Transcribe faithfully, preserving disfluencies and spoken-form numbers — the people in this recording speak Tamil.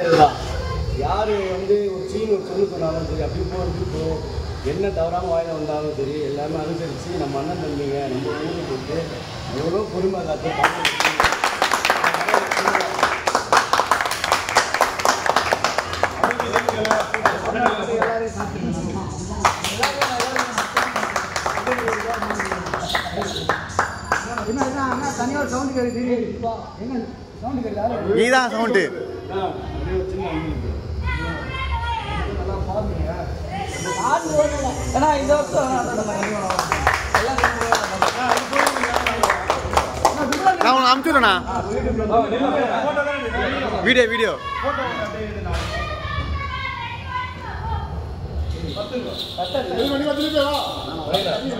யார் வந்து ஒரு சீன் ஒரு சொல்லு சொன்னாலும் சரி, அப்படி போகிறது இப்போ என்ன தவறாமல் வாயில வந்தாலும் சரி, எல்லாமே அனுசரித்து நம்ம அண்ணன் தம்பிங்க நம்ம ஊருக்கு போட்டு எவ்வளோ பொறுமை காத்து எல்லாரையும் சாப்பிட்டு தனியாக சவுண்டு கேட்குது. எங்க சவுண்டு கேட்குது? நீதான் சவுண்டு. நல்லா பாருங்க. ஏன்னா இந்த வருஷம் நான் உனக்கு அனுப்பிச்சுடுறேண்ணா வீடியோ வீடியோ பத்து